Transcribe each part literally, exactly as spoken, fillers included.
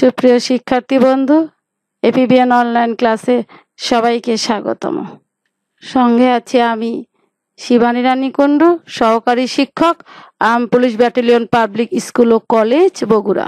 সুপ্রিয় শিক্ষার্থী বন্ধু, এপিবিএন অনলাইন ক্লাসে সবাইকে স্বাগতম। সঙ্গে আছি আমি শিবানী রানী কুণ্ডু, সহকারী শিক্ষক, arm police battalion public school ও কলেজ, বগুড়া।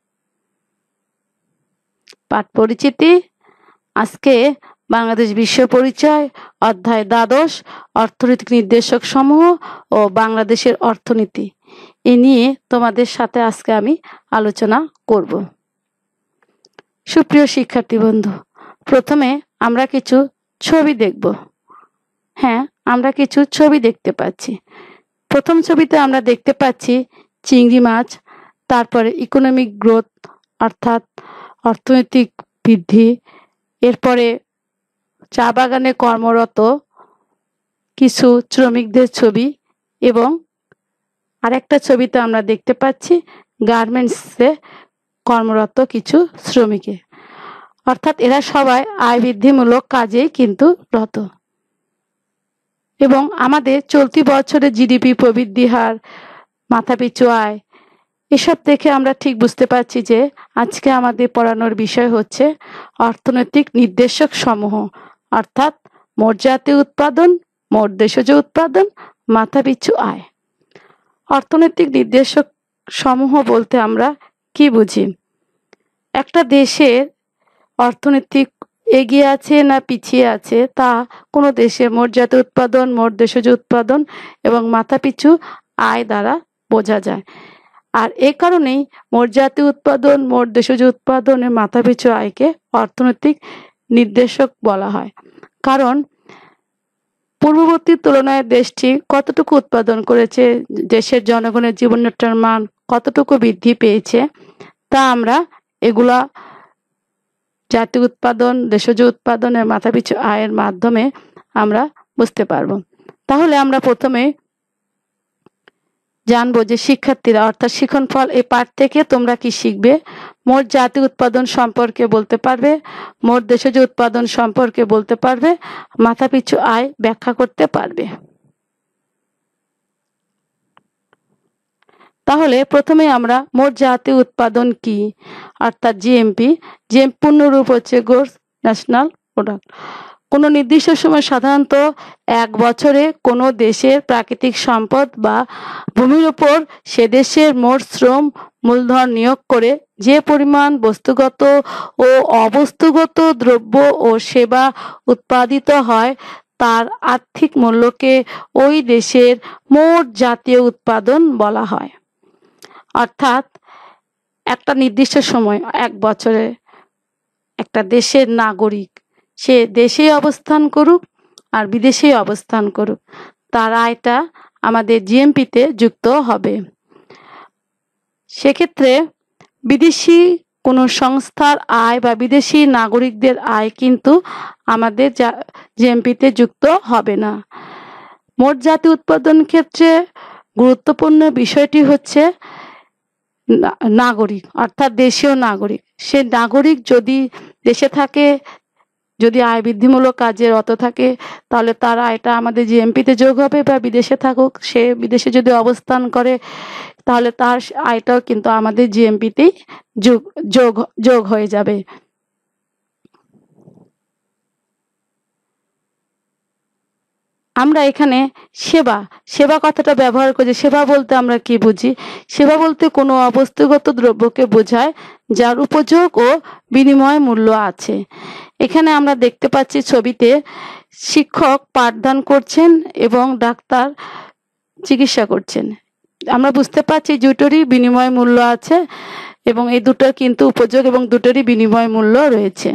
পাঠ পরিচিতি। আজকে বাংলাদেশ বিশ্ব পরিচয়, অধ্যায় দ্বাদশ, অর্থনৈতিক নির্দেশক সমূহ ও বাংলাদেশের অর্থনীতি, এ নিয়ে তোমাদের সাথে আজকে আমি আলোচনা করব। সুপ্রিয় শিক্ষার্থী বন্ধু, প্রথমে আমরা কিছু ছবি দেখব। হ্যাঁ, আমরা কিছু ছবি দেখতে পাচ্ছি। প্রথম ছবিতে আমরা দেখতে পাচ্ছি চিংড়ি মাছ, তারপরে ইকোনমিক গ্রোথ অর্থাৎ অর্থনৈতিক বৃদ্ধি, এরপরে চা বাগানে কর্মরত কিছু শ্রমিকদের ছবি, এবং আরেকটা ছবিতে আমরা দেখতে পাচ্ছি গার্মেন্টসে কর্মরত কিছু শ্রমিকের, অর্থাৎ এরা সবাই আয় বৃদ্ধিমূলক কাজেই কিন্তু রত। এবং আমাদের চলতি বছরে জিডিপি প্রবৃদ্ধি হার, মাথাপিছু আয়, এসব দেখে আমরা ঠিক বুঝতে পারছি যে আজকে আমাদের পড়ানোর বিষয় হচ্ছে অর্থনৈতিক নির্দেশক সমূহ, অর্থাৎ মোট জাতীয় উৎপাদন, মোট দেশজ উৎপাদন, মাথাপিছু আয়। অর্থনৈতিক নির্দেশক সমূহ বলতে আমরা কি বুঝি? একটা দেশের অর্থনৈতিক এগিয়ে আছে না পিছিয়ে আছে তা কোনো দেশের মোট জাতীয় উৎপাদন, মোট দেশজ উৎপাদন এবং মাথাপিছু আয় দ্বারা বোঝা যায়। আর এ কারণেই মোট জাতীয় উৎপাদন, মোট দেশজ উৎপাদনের মাথাপিছু আয়কে অর্থনৈতিক নির্দেশক বলা হয়। কারণ পূর্ববর্তী তুলনায় দেশটি কতটুকু উৎপাদন করেছে, দেশের জনগণের জীবনযাত্রার মান কতটুকু বৃদ্ধি পেয়েছে, তা আমরা এগুলা জাতীয় উৎপাদন, দেশজ উৎপাদনের মাথাপিছু আয়ের মাধ্যমে আমরা বুঝতে পারব। তাহলে আমরা প্রথমে জানবো যে শিক্ষার্থীরা অর্থাৎ শিক্ষণফল এই পাঠ থেকে তোমরা কি শিখবে? মোট জাতীয় উৎপাদন সম্পর্কে বলতে পারবে, মোট দেশজ উৎপাদন সম্পর্কে বলতে পারবে, মাথাপিছু আয় ব্যাখ্যা করতে পারবে। তাহলে প্রথমে আমরা মোট জাতীয় উৎপাদন কি অর্থাৎ জিএমপি, জিএমপি পূর্ণরূপ হচ্ছে গ্রোস ন্যাশনাল প্রোডাক্ট। কোনো নির্দিষ্ট সময় সাধারণত এক বছরে কোনো দেশের প্রাকৃতিক সম্পদ বা ভূমির উপর সে দেশের মোট শ্রম মূলধন নিয়োগ করে যে পরিমাণ বস্তুগত ও অবস্তুগত দ্রব্য ও সেবা উৎপাদিত হয় তার আর্থিক মূল্যকে ওই দেশের মোট জাতীয় উৎপাদন বলা হয়। অর্থাৎ একটা নির্দিষ্ট সময়, এক বছরে একটা দেশের নাগরিক সে দেশেই অবস্থান করুক আর বিদেশেই অবস্থান করুক, তার আয়টা আমাদের জিএমপিতে যুক্ত হবে। সেক্ষেত্রে বিদেশি কোনো সংস্থার আয় বা বিদেশি নাগরিকদের আয় কিন্তু আমাদের জিএমপিতে যুক্ত হবে না। মোট জাতীয় উৎপাদন ক্ষেত্রে গুরুত্বপূর্ণ বিষয়টি হচ্ছে নাগরিক অর্থাৎ দেশীয় নাগরিক। সে নাগরিক যদি দেশে থাকে, যদি আয় বৃদ্ধিমূলক কাজে রত থাকে, তাহলে তার আয়টা আমাদের জিএমপিতে যোগ হবে, বা বিদেশে থাকুক, সে বিদেশে যদি অবস্থান করে তাহলে তার আয়টাও কিন্তু আমাদের জিএমপিতেই যোগ যোগ যোগ হয়ে যাবে। আমরা এখানে সেবা সেবা কথাটা ব্যবহার করি। সেবা বলতে আমরা কি বুঝি? সেবা বলতে কোনো অবস্তুগত দ্রব্যকে বোঝায় যার উপযোগ ও বিনিময় মূল্য আছে। এখানে আমরা দেখতে পাচ্ছি ছবিতে শিক্ষক পাঠদান করছেন এবং ডাক্তার চিকিৎসা করছেন। আমরা বুঝতে পারছি দুটোরই বিনিময় মূল্য আছে এবং এই দুটোর কিন্তু উপযোগ এবং দুটোরই বিনিময় মূল্য রয়েছে।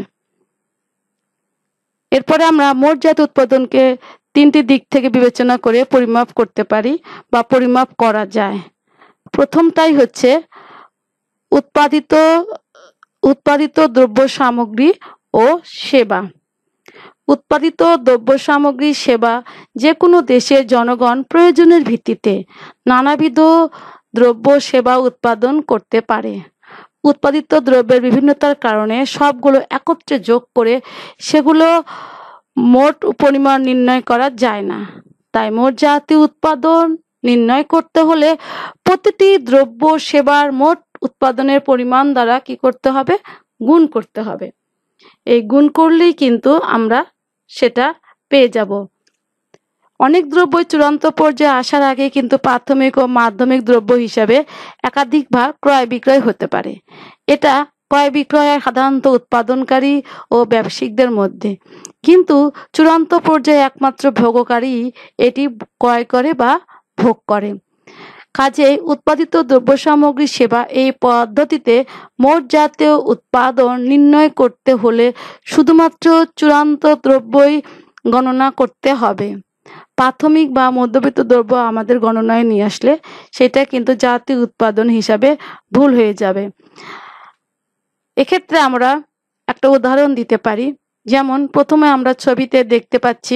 এরপরে আমরা মোট জাতীয় উৎপাদনকে তিনটি দিক থেকে বিবেচনা করে পরিমাপ করতে পারি বা পরিমাপ করা যায়। প্রথমটাই হচ্ছে উৎপাদিত উৎপাদিত দ্রব্য সামগ্রী ও সেবা। উৎপাদিত দ্রব্য সামগ্রী সেবা যে কোনো দেশের জনগণ প্রয়োজনের ভিত্তিতে নানাবিধ দ্রব্য সেবা উৎপাদন করতে পারে। উৎপাদিত দ্রব্যের বিভিন্নতার কারণে সবগুলো একত্রে যোগ করে সেগুলো মোট পরিমাণ নির্ণয় করা যায় না। তাই মোট জাতীয় উৎপাদন নির্ণয় করতে হলে প্রতিটি দ্রব্য সেবার মোট উৎপাদনের পরিমাণ দ্বারা কি করতে হবে, গুণ করতে হবে। এই গুণ করলেই কিন্তু আমরা সেটা পেয়ে যাব। অনেক দ্রব্যই চূড়ান্ত পর্যায়ে আসার আগে কিন্তু প্রাথমিক ও মাধ্যমিক দ্রব্য হিসাবে একাধিকবার ক্রয় বিক্রয় হতে পারে। এটা ক্রয় বিক্রয় সাধারণত উৎপাদনকারী ও ব্যবসায়িকদের মধ্যে, কিন্তু চূড়ান্ত পর্যায়ে একমাত্র ভোগকারী এটি ক্রয় করে বা ভোগ করে। কাজেই উৎপাদিত দ্রব্য সামগ্রী সেবা এই পদ্ধতিতে মোট জাতীয় উৎপাদন নির্ণয় করতে হলে শুধুমাত্র চূড়ান্ত দ্রব্যই গণনা করতে হবে। প্রাথমিক বা মধ্যবিত্ত দ্রব্য আমাদের গণনায় নিয়ে আসলে সেটা কিন্তু জাতীয় উৎপাদন হিসাবে ভুল হয়ে যাবে। এক্ষেত্রে আমরা একটা উদাহরণ দিতে পারি। যেমন প্রথমে আমরা ছবিতে দেখতে পাচ্ছি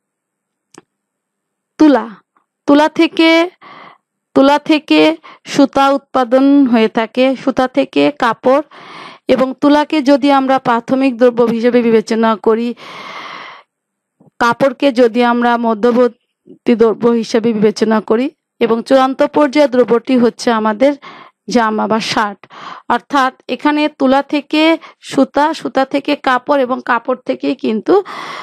তুলা। তুলা থেকে তুলা থেকে সুতা উৎপাদন হয়ে থাকে, সুতা থেকে কাপড়, এবং তুলাকে যদি আমরা প্রাথমিক দ্রব্য হিসেবে বিবেচনা করি, কাপড়কে যদি আমরা মধ্যবর্তী দ্রব্য হিসেবে বিবেচনা করি, এবং চূড়ান্ত পর্যায়ে দ্রব্যটি হচ্ছে আমাদের জামা বা শার্ট। অর্থাৎ এখানে তুলা থেকে সুতা, সুতা থেকে কাপড়, এবং কাপড় থেকেই কিন্তু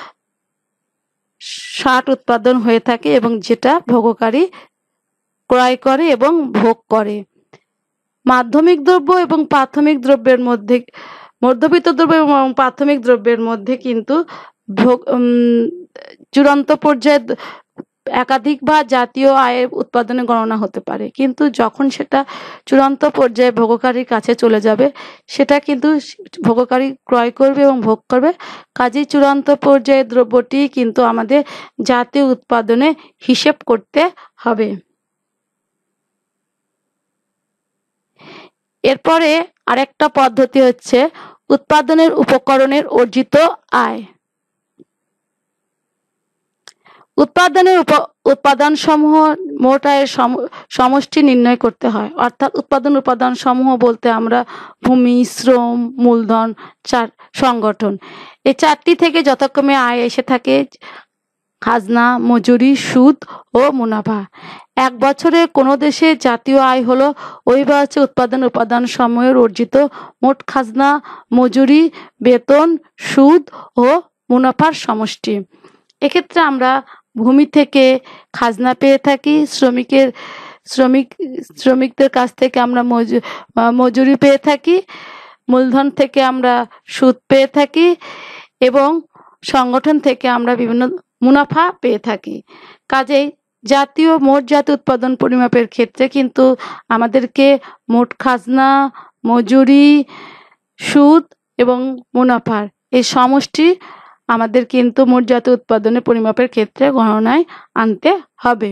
শার্ট উৎপাদন হয়ে থাকে এবং যেটা ভোগকারী ক্রয় করে এবং ভোগ করে। মাধ্যমিক দ্রব্য এবং প্রাথমিক দ্রব্যের মধ্যে, মধ্যবিত্ত দ্রব্য এবং প্রাথমিক দ্রব্যের মধ্যে কিন্তু ভোগ চূড়ান্ত পর্যায়ে একাধিকবার জাতীয় আয়ের উৎপাদনে গণনা হতে পারে, কিন্তু যখন সেটা চূড়ান্ত পর্যায়ে ভোগকারীর কাছে চলে যাবে সেটা কিন্তু ভোগকারী ক্রয় করবে এবং ভোগ করবে। কাজেই চূড়ান্ত পর্যায়ে দ্রব্যটি কিন্তু আমাদের জাতীয় উৎপাদনে হিসেব করতে হবে। এরপরে আরেকটা পদ্ধতি হচ্ছে উৎপাদনের উপকরণের অর্জিত আয়। উৎপাদনের উপাদান সমূহ মোট আয়ের সমষ্টি নির্ণয় করতে হয়। অর্থাৎ উৎপাদন উপাদান সমূহ বলতে আমরা ভূমি, শ্রম, মূলধন, চার সংগঠন, এই চারটি থেকে যথাক্রমে আয় এসে থাকে খাজনা, মজুরি, সুদ ও মুনাফা। এক বছরে কোনো দেশে জাতীয় আয় হলো ওই বছর উৎপাদন উপাদান সমূহের অর্জিত মোট খাজনা, মজুরি, বেতন, সুদ ও মুনাফার সমষ্টি। এক্ষেত্রে আমরা ভূমি থেকে খাজনা পেয়ে থাকি, শ্রমিকের শ্রমিক শ্রমিকদের কাছ থেকে আমরা মজুরি পেয়ে থাকি, মূলধন থেকে আমরা সুদ পেয়ে থাকি, এবং সংগঠন থেকে আমরা বিভিন্ন মুনাফা পেয়ে থাকি। কাজেই জাতীয় মোট জাতীয় উৎপাদন পরিমাপের ক্ষেত্রে কিন্তু আমাদেরকে মোট খাজনা, মজুরি, সুদ এবং মুনাফার এই সমষ্টি আমাদের কিন্তু মোট জাতীয় উৎপাদনের পরিমাপের ক্ষেত্রে গণনায় আনতে হবে।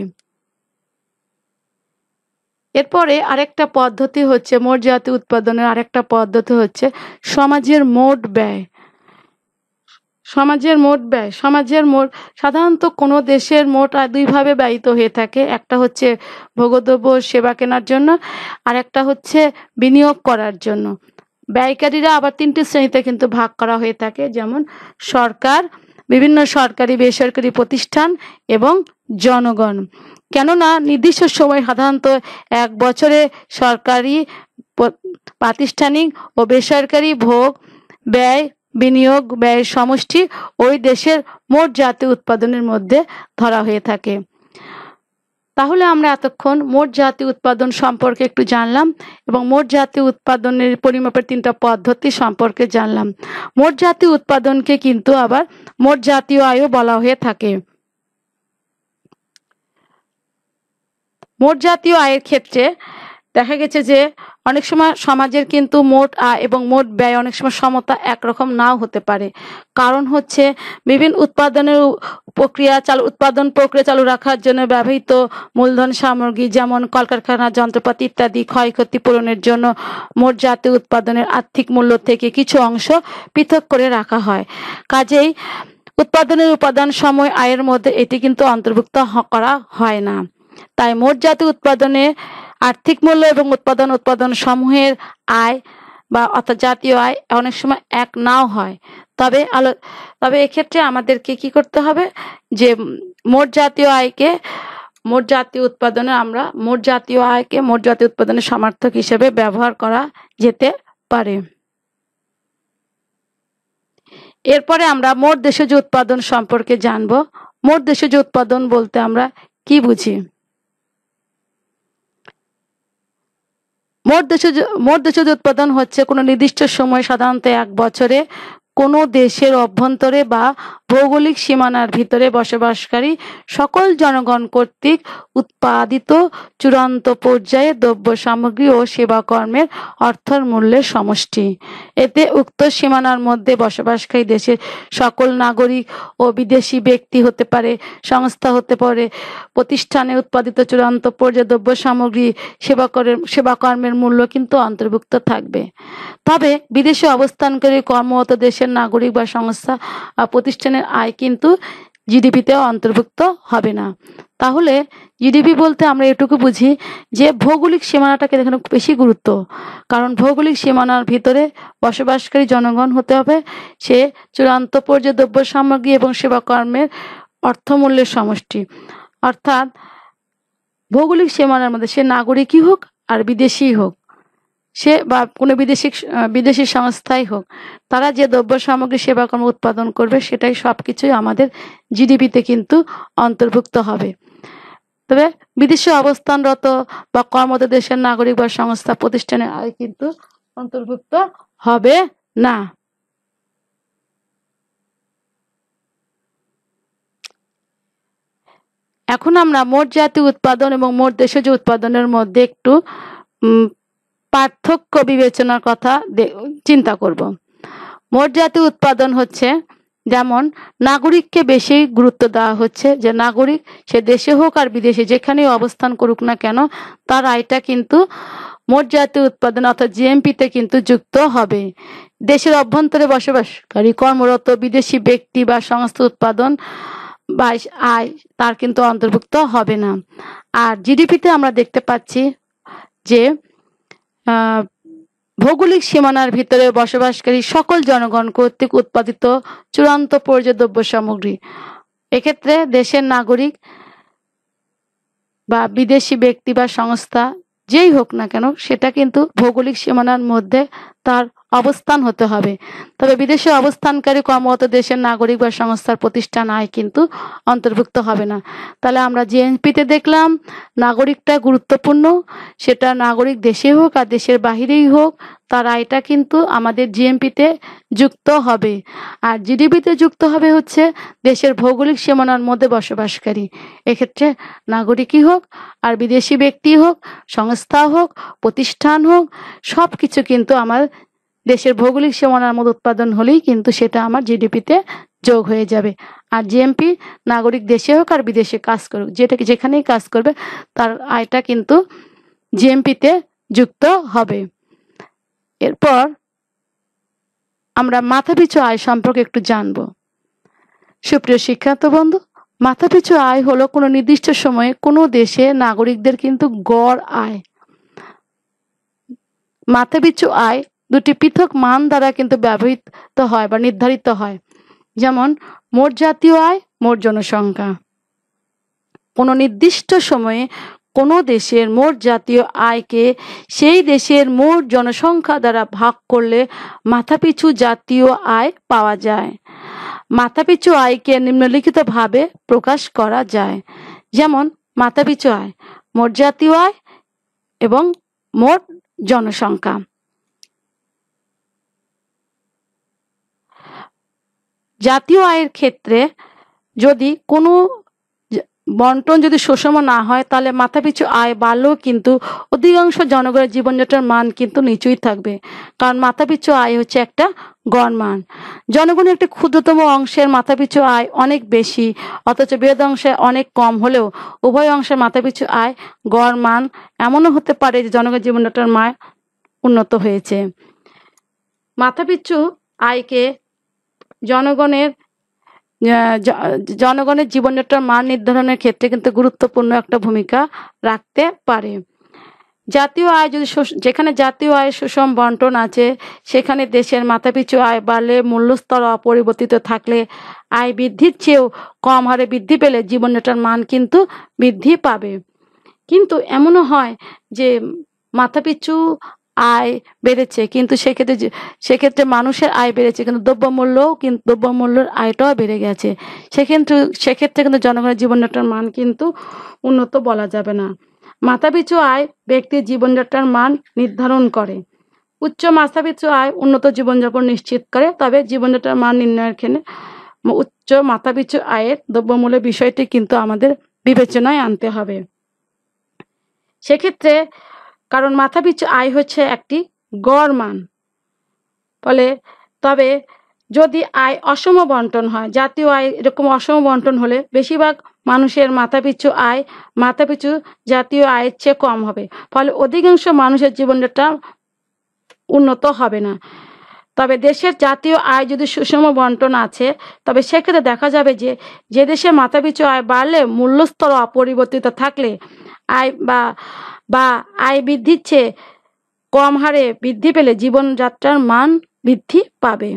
এরপরে আরেকটা পদ্ধতি হচ্ছে মোট জাতীয় উৎপাদনের আরেকটা পদ্ধতি হচ্ছে সমাজের মোট ব্যয়। সমাজের মোট ব্যয় সমাজের মোট সাধারণত কোনো দেশের মোট আয় দুইভাবে ব্যয়িত হয়ে থাকে। একটা হচ্ছে ভোগদ্রব্য সেবা কেনার জন্য, আর একটা হচ্ছে বিনিয়োগ করার জন্য। ব্যয়কারীরা আবার তিনটি শ্রেণীতে কিন্তু ভাগ করা হয়ে থাকে, যেমন সরকার, বিভিন্ন সরকারি বেসরকারি প্রতিষ্ঠান এবং জনগণ। কেননা নির্দিষ্ট সময় সাধারণত এক বছরে সরকারি, প্রাতিষ্ঠানিক ও বেসরকারি ভোগ, ব্যয়, বিনিয়োগ ব্যয়ের সমষ্টি ওই দেশের মোট জাতীয় উৎপাদনের মধ্যে ধরা হয়ে থাকে। তাহলে আমরা এতক্ষণ মোট জাতীয় উৎপাদন সম্পর্কে একটু জানলাম এবং মোট জাতীয় উৎপাদনের পরিমাপের তিনটা পদ্ধতি সম্পর্কে জানলাম। মোট জাতীয় উৎপাদনকে কিন্তু আবার মোট জাতীয় আয়ও বলা হয়ে থাকে। মোট জাতীয় আয়ের ক্ষেত্রে দেখা গেছে যে অনেক সময় সমাজের কিন্তু মোট আয় এবং মোট ব্যয় অনেক সময় সমতা একরকম নাও হতে পারে। কারণ হচ্ছে বিভিন্ন উৎপাদনের প্রক্রিয়া চালু উৎপাদন প্রক্রিয়া চালু রাখার জন্য ব্যবহৃত মূলধন সামগ্রী, যেমন কলকারখানা, যন্ত্রপাতি ইত্যাদি ক্ষয়ক্ষতি পূরণের জন্য মোট জাতীয় উৎপাদনের আর্থিক মূল্য থেকে কিছু অংশ পৃথক করে রাখা হয়। কাজেই উৎপাদনের উপাদান সময় আয়ের মধ্যে এটি কিন্তু অন্তর্ভুক্ত করা হয় না। তাই মোট জাতীয় উৎপাদনে আর্থিক মূল্য এবং উৎপাদন উৎপাদন সমূহের আয় বা অর্থাৎ জাতীয় আয় অনেক সময় এক নাও হয়। তবে আলো তবে এক্ষেত্রে আমাদেরকে কি করতে হবে যে মোট জাতীয় আয়কে মোট জাতীয় উৎপাদনে আমরা মোট জাতীয় আয়কে মোট জাতীয় উৎপাদনের সমার্থক হিসেবে ব্যবহার করা যেতে পারে। এরপরে আমরা মোট দেশজ উৎপাদন সম্পর্কে জানব। মোট দেশজ উৎপাদন বলতে আমরা কি বুঝি? মোট দেশজ মোট দেশজ উৎপাদন হচ্ছে কোনো নির্দিষ্ট সময়, সাধারণত এক বছরে, কোনো দেশের অভ্যন্তরে বা ভৌগোলিক সীমানার ভিতরে বসবাসকারী সকল জনগণ কর্তৃক উৎপাদিত চূড়ান্ত পর্যায়ে দ্রব্য সামগ্রী ও সেবাকর্মের অর্থের মূল্যের সমষ্টি। এতে উক্ত সীমানার মধ্যে বসবাসকারী দেশের সকল নাগরিক ও বিদেশি ব্যক্তি হতে পারে, সংস্থা হতে পারে, প্রতিষ্ঠানে উৎপাদিত চূড়ান্ত পর্যায়ে দ্রব্য সামগ্রী সেবাকরের সেবাকর্মের মূল্য কিন্তু অন্তর্ভুক্ত থাকবে। তবে বিদেশে অবস্থানকারী কর্মরত দেশের নাগরিক বা সংস্থা বা প্রতিষ্ঠানের আয় কিন্তু জিডিপিতে অন্তর্ভুক্ত হবে না। তাহলে জিডিপি বলতে আমরা এটুকু বুঝি যে ভৌগোলিক সীমানাটাকে এখানে বেশি গুরুত্ব, কারণ ভৌগোলিক সীমানার ভিতরে বসবাসকারী জনগণ হতে হবে, সে চূড়ান্ত পর্যায়ে দ্রব্য সামগ্রী এবং সেবাকর্মের অর্থমূল্যের সমষ্টি। অর্থাৎ ভৌগোলিক সীমানার মধ্যে সে নাগরিকই হোক আর বিদেশি হোক, সে বা কোনো বিদেশি বিদেশি সংস্থাই হোক, তারা যে দ্রব্য সামগ্রী সেবাকর্ম উৎপাদন করবে সেটাই সব কিছুই আমাদের জিডিপিতে কিন্তু অন্তর্ভুক্ত হবে। তবে বিদেশে অবস্থানরত বা কর্মরত দেশের নাগরিক বা সংস্থা প্রতিষ্ঠানের আয় কিন্তু অন্তর্ভুক্ত হবে না। এখন আমরা মোট জাতীয় উৎপাদন এবং মোট দেশজ উৎপাদনের মধ্যে একটু পার্থক্য বিবেচনার কথা চিন্তা করব। মোট জাতীয় উৎপাদন হচ্ছে, যেমন নাগরিককে বেশি গুরুত্ব দেওয়া হচ্ছে, যে নাগরিক সে দেশে হোক আর বিদেশে যেখানেই অবস্থান করুক না কেন তার আয়টা কিন্তু মোট জাতীয় উৎপাদন অর্থাৎ জিএমপিতে কিন্তু যুক্ত হবে। দেশের অভ্যন্তরে বসবাসকারী কর্মরত বিদেশি ব্যক্তি বা সংস্থা উৎপাদন বা আয় তার কিন্তু অন্তর্ভুক্ত হবে না। আর জিডিপিতে আমরা দেখতে পাচ্ছি যে ভৌগোলিক সীমানার ভিতরে বসবাসকারী সকল জনগণ কর্তৃক উৎপাদিত চূড়ান্ত পর্যায়ে দ্রব্য সামগ্রী, এক্ষেত্রে দেশের নাগরিক বা বিদেশি ব্যক্তি বা সংস্থা যেই হোক না কেন সেটা কিন্তু ভৌগোলিক সীমানার মধ্যে তার অবস্থান হতে হবে। তবে বিদেশে অবস্থানকারী কর্মরত দেশের নাগরিক বা সংস্থার প্রতিষ্ঠান আয় কিন্তু অন্তর্ভুক্ত হবে না। তাহলে আমরা জিএনপিতে দেখলাম নাগরিকটা গুরুত্বপূর্ণ, সেটা নাগরিক দেশে হোক আর দেশের বাহিরেই হোক তার আয়টা কিন্তু আমাদের জিএমপিতে যুক্ত হবে। আর জিডিপিতে যুক্ত হবে হচ্ছে দেশের ভৌগোলিক সীমানার মধ্যে বসবাসকারী, এক্ষেত্রে নাগরিকই হোক আর বিদেশি ব্যক্তি হোক, সংস্থা হোক, প্রতিষ্ঠান হোক, সব কিছু কিন্তু আমার দেশের ভৌগোলিক সীমানার মধ্যে উৎপাদন হলেই কিন্তু সেটা আমার জিডিপিতে যোগ হয়ে যাবে। আর জিএমপি নাগরিক দেশে হোক আর বিদেশে কাজ করুক, যেটা যেখানেই কাজ করবে তার আয়টা কিন্তু জিএমপিতে যুক্ত হবে। এরপর আমরা মাথাপিছু আয় সম্পর্কে একটু জানব। সুপ্রিয় শিক্ষার্থী বন্ধু, মাথাপিছু আয় হলো কোনো নির্দিষ্ট সময়ে কোনো দেশে নাগরিকদের কিন্তু গড় আয়। মাথাপিছু আয় দুটি পৃথক মান দ্বারা কিন্তু ব্যবহৃত হয় বা নির্ধারিত হয়, যেমন মোট জাতীয় আয়, মোট জনসংখ্যা। কোনো নির্দিষ্ট সময়ে কোনো দেশের মোট জাতীয় আয়কে সেই দেশের মোট জনসংখ্যা দ্বারা ভাগ করলে মাথাপিছু জাতীয় আয় পাওয়া যায়। মাথাপিছু আয়কে নিম্নলিখিতভাবে প্রকাশ করা যায়, যেমন মাথাপিছু আয়, মোট জাতীয় আয় এবং মোট জনসংখ্যা। জাতীয় আয়ের ক্ষেত্রে যদি কোনো বন্টন যদি সুষম না হয় তাহলে মাথাপিছু আয় বাড়লেও কিন্তু অধিকাংশ জনগণের জীবনযাত্রার মান কিন্তু নিচুই থাকবে, কারণ মাথাপিছু আয় হচ্ছে একটা গড় মান। জনগণের একটি ক্ষুদ্রতম অংশের মাথাপিছু আয় অনেক বেশি অথচ বৃহৎ অংশে অনেক কম হলেও উভয় অংশের মাথাপিছু আয় গড় মান এমনও হতে পারে যে জনগণের জীবনযাত্রার মান উন্নত হয়েছে। মাথাপিছু আয়কে জনগণের জনগণের জীবনযাত্রার মান নির্ধারণের ক্ষেত্রে কিন্তু গুরুত্বপূর্ণ একটা ভূমিকা রাখতে পারে। জাতীয় আয় যদি যেখানে জাতীয় আয় সুষম বন্টন আছে সেখানে দেশের মাথাপিছু আয় বাড়লে মূল্যস্তর অপরিবর্তিত থাকলে আয় বৃদ্ধির চেয়েও কম হারে বৃদ্ধি পেলে জীবনযাত্রার মান কিন্তু বৃদ্ধি পাবে। কিন্তু এমনও হয় যে মাথাপিছু আয় বেড়েছে কিন্তু সেক্ষেত্রে সেক্ষেত্রে মানুষের আয় বেড়েছে কিন্তু দ্রব্যমূল্যও কিন্তু দ্রব্যমূল্যের আয়টাও বেড়ে গেছে, সেক্ষেত্রে সেক্ষেত্রে কিন্তু জনগণের জীবনযাত্রার মান কিন্তু উন্নত বলা যাবে না। মাথাপিছু আয় ব্যক্তির জীবনযাত্রার মান নির্ধারণ করে। উচ্চ মাথাপিছু আয় উন্নত জীবনযাপন নিশ্চিত করে, তবে জীবনযাত্রার মান নির্ণয়ের ক্ষেত্রে উচ্চ মাথাপিছু আয়ের দ্রব্যমূল্যের বিষয়টি কিন্তু আমাদের বিবেচনায় আনতে হবে। সেক্ষেত্রে কারণ মাথাপিছু আয় হচ্ছে একটি গড় মান, ফলে তবে যদি আয় অসম বন্টন হয়, জাতীয় আয় এরকম অসম বন্টন হলে বেশিরভাগ মানুষের মাথাপিছু আয় মাথাপিছু জাতীয় আয়ের চেয়ে কম হবে, ফলে অধিকাংশ মানুষের জীবনযাত্রা উন্নত হবে না। তবে দেশের জাতীয় আয় যদি সুষম বন্টন আছে তবে সেক্ষেত্রে দেখা যাবে যে যে দেশে মাথাপিছু আয় বাড়লে মূল্যস্তর অপরিবর্তিত থাকলে আয় বা বা আয় বৃদ্ধির চেয়ে কম হারে বৃদ্ধি পেলে জীবনযাত্রার মান বৃদ্ধি পাবে।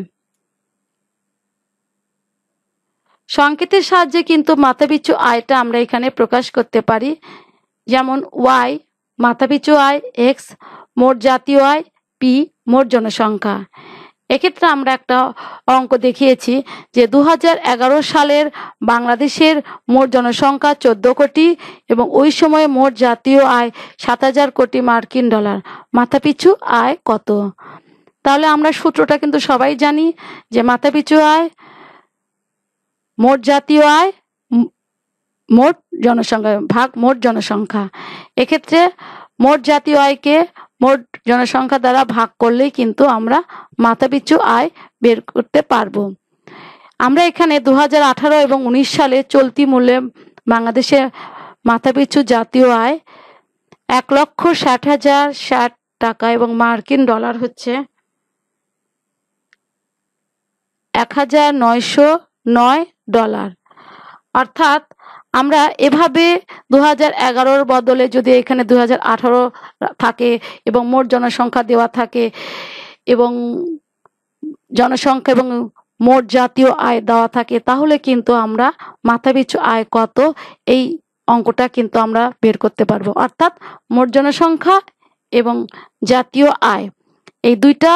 সংকেতের সাহায্যে কিন্তু মাথাপিছু আয়টা আমরা এখানে প্রকাশ করতে পারি, যেমন ওয়াই মাথাপিছু আয়, এক্স মোট জাতীয় আয়, পি মোট জনসংখ্যা। এক্ষেত্রে আমরা একটা অঙ্ক দেখিয়েছি যে দু হাজার এগারো সালের বাংলাদেশের মোট জনসংখ্যা চোদ্দ কোটি এবং ওই সময়ে মোট জাতীয় আয় সাত হাজার কোটি মার্কিন ডলার। মাথাপিছু আয় কত? তাহলে আমরা সূত্রটা কিন্তু সবাই জানি যে মাথাপিছু আয় মোট জাতীয় আয় মোট জনসংখ্যা ভাগ মোট জনসংখ্যা। এক্ষেত্রে মোট জাতীয় আয়কে মোট জনসংখ্যা দ্বারা ভাগ করলেই কিন্তু আমরা মাথাপিছু আয় বের করতে পারবো। আমরা এখানে দু হাজার আঠারো এবং উনিশ সালে চলতি মূল্যে বাংলাদেশের মাথাপিছু জাতীয় আয় এক লক্ষ ষাট হাজার ষাট টাকা এবং মার্কিন ডলার হচ্ছে এক হাজার নয়শো নয় ডলার। অর্থাৎ আমরা এভাবে দু হাজার এগারোর বদলে যদি এখানে দু হাজার আঠারো থাকে এবং মোট জনসংখ্যা দেওয়া থাকে এবং জনসংখ্যা এবং মোট জাতীয় আয় দেওয়া থাকে তাহলে কিন্তু আমরা মাথাপিছু আয় কত এই অঙ্কটা কিন্তু আমরা বের করতে পারবো। অর্থাৎ মোট জনসংখ্যা এবং জাতীয় আয় এই দুইটা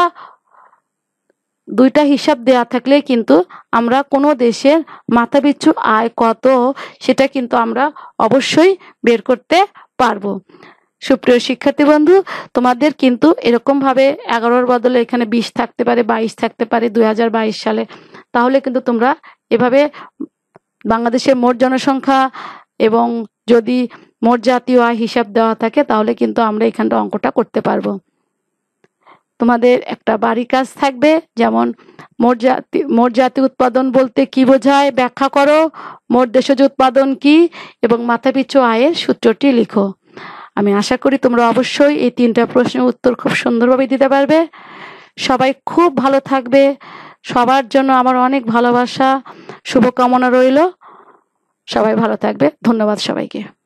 দুইটা হিসাব দেওয়া থাকলে কিন্তু আমরা কোনো দেশের মাথাপিছু আয় কত সেটা কিন্তু আমরা অবশ্যই বের করতে পারবো। সুপ্রিয় শিক্ষার্থী বন্ধু, তোমাদের কিন্তু এরকমভাবে এগারোর বদলে এখানে বিশ থাকতে পারে, বাইশ থাকতে পারে দুই হাজার বাইশ সালে, তাহলে কিন্তু তোমরা এভাবে বাংলাদেশের মোট জনসংখ্যা এবং যদি মোট জাতীয় আয় হিসাব দেওয়া থাকে তাহলে কিন্তু আমরা এখানটা অঙ্কটা করতে পারবো। তোমাদের একটা বাড়ি কাজ থাকবে, যেমন মোট জাতি মোট জাতীয় উৎপাদন বলতে কি বোঝায় ব্যাখ্যা করো, মোট দেশজ উৎপাদন কি এবং মাথাপিছু আয়ের সূত্রটি লিখো। আমি আশা করি তোমরা অবশ্যই এই তিনটা প্রশ্নের উত্তর খুব সুন্দরভাবে দিতে পারবে। সবাই খুব ভালো থাকবে, সবার জন্য আমার অনেক ভালোবাসা শুভকামনা রইল। সবাই ভালো থাকবে, ধন্যবাদ সবাইকে।